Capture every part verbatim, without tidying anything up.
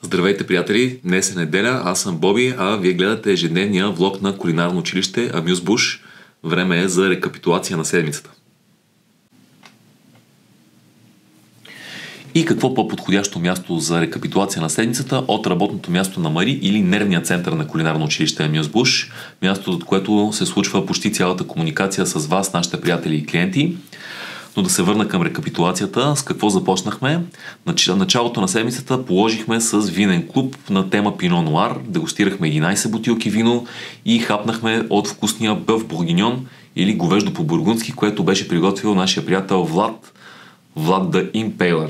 Здравейте, приятели! Днес е неделя, аз съм Боби, а вие гледате ежедневния влог на кулинарно училище Amuse-Bush. Време е за рекапитулация на седмицата. И какво по-подходящо място за рекапитулация на седмицата от работното място на Мари или нервния център на кулинарно училище Amuse-Bush, място, от което се случва почти цялата комуникация с вас, нашите приятели и клиенти. Но да се върна към рекапитулацията. С какво започнахме? Началото на седмицата положихме с винен клуб на тема Пино Нуар. Дегустирахме единайсет бутилки вино и хапнахме от вкусния бъв бургиньон или говеждо по-бургундски, което беше приготвил нашия приятел Влад, Влад the Impaler.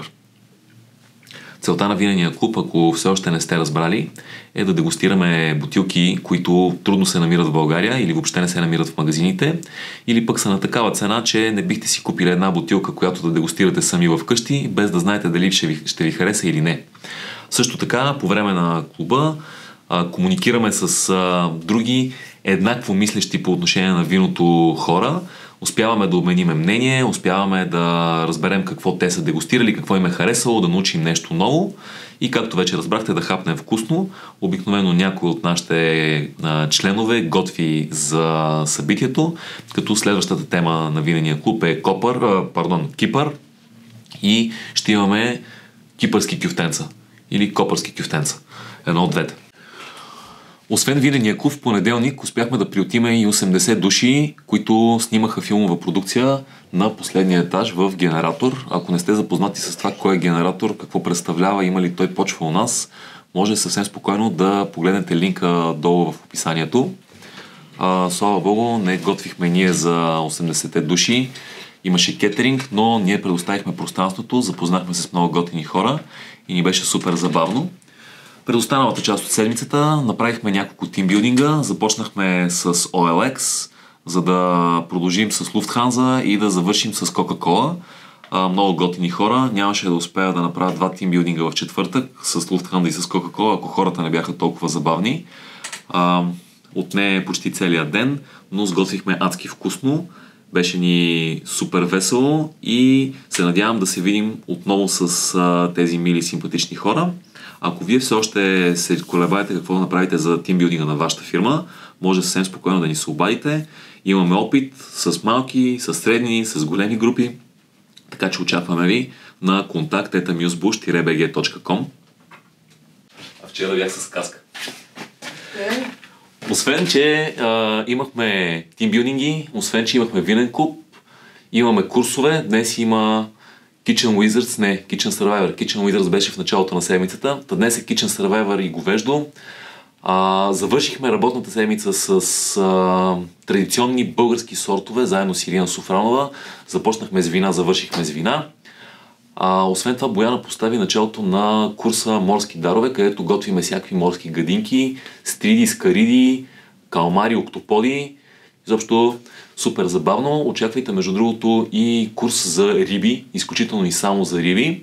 Целта на винения клуб, ако все още не сте разбрали, е да дегустираме бутилки, които трудно се намират в България или въобще не се намират в магазините, или пък са на такава цена, че не бихте си купили една бутилка, която да дегустирате сами в къщи, без да знаете дали ще ви, ще ви хареса или не. Също така, по време на клуба а, комуникираме с а, други еднакво мислещи по отношение на виното хора. Успяваме да обмениме мнение, успяваме да разберем какво те са дегустирали, какво им е харесало, да научим нещо ново и както вече разбрахте, да хапнем вкусно. Обикновено някой от нашите а, членове готви за събитието, като следващата тема на винения клуб е Копър, а, пардон, Кипър и ще имаме кипърски кюфтенца или копърски кюфтенца. Едно от двете. Освен винения клуб, в понеделник успяхме да приютиме и осемдесет души, които снимаха филмова продукция на последния етаж в Генератор. Ако не сте запознати с това кой е Генератор, какво представлява, има ли той почва у нас, може съвсем спокойно да погледнете линка долу в описанието. А, слава Богу, не готвихме ние за осемдесет души. Имаше кетеринг, но ние предоставихме пространството, запознахме се с много готини хора и ни беше супер забавно. През останалата част от седмицата направихме няколко тимбилдинга, започнахме с О Ел Екс, за да продължим с Lufthansa и да завършим с Coca-Cola. А, много готини хора, нямаше да успея да направя два тимбилдинга в четвъртък с Lufthansa и с Coca-Cola, ако хората не бяха толкова забавни. А, отне почти целия ден, но сготвихме адски вкусно, беше ни супер весело и се надявам да се видим отново с а, тези мили симпатични хора. Ако вие все още се колебаете какво да направите за тимбилдинга на вашата фирма, може съвсем спокойно да ни се обадите. Имаме опит с малки, с средни, с големи групи, така че очакваме ви на контакт ет амюсбуш точка би джи точка ком. А вчера бях с каска. Okay. Освен, че а, имахме тимбилдинги, освен, че имахме винен клуб, имаме курсове, днес има Kitchen Wizards, не, Kitchen Survivor. Kitchen Wizards беше в началото на седмицата. Та днес е Kitchen Survivor и говеждо. А, завършихме работната седмица с, с а, традиционни български сортове, заедно с Ирина Софранова. Започнахме с вина, завършихме с вина. А, освен това, Бояна постави началото на курса Морски дарове, където готвиме всякакви морски гадинки, стриди, скариди, калмари, октоподи. Изобщо супер забавно. Очаквайте, между другото, и курс за риби, изключително и само за риби.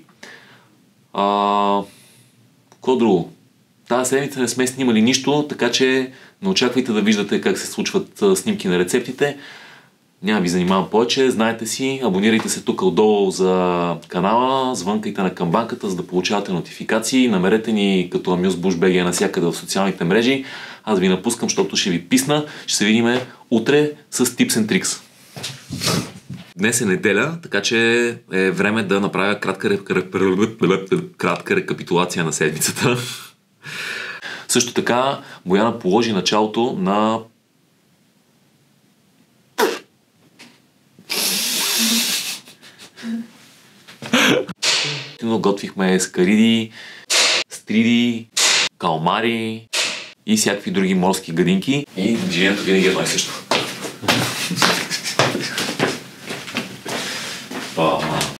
А, какво друго? Тази седмица не сме снимали нищо, така че не очаквайте да виждате как се случват снимки на рецептите. Няма ви занимавам повече, знаете си, абонирайте се тук отдолу за канала, звънкайте на камбанката, за да получавате нотификации, намерете ни като Amuse-Bush би джи навсякъде в социалните мрежи. Аз ви напускам, защото ще ви писна. Ще се видим утре с Tips and Tricks. Днес е неделя, така че е време да направя кратка, кратка рекапитулация на седмицата. Също така, Бояна положи началото на готвихме скариди, стриди, калмари и всякакви други морски гадинки. И движението винаги е едно и също.